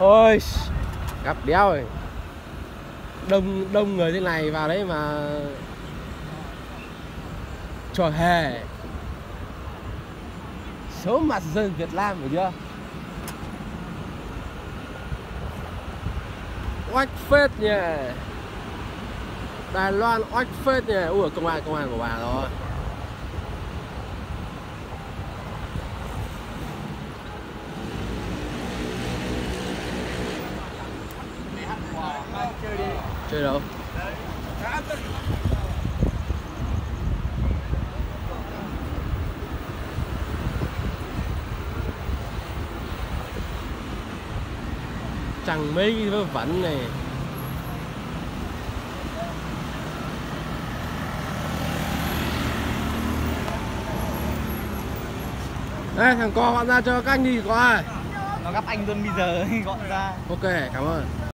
Ôi, gặp đéo rồi. Đông người thế này vào đấy mà trò hề. Số mặt dân Việt Nam phải chưa? Oách phết nhỉ. Đài Loan oách phết nhỉ. Ui, công an của bà rồi. Chơi đâu? Chẳng mấy cái vớ vẩn này. Đây, thằng co gọi ra cho các anh đi có ai? Nó gấp anh luôn bây giờ gọi ra. Ok, cảm ơn.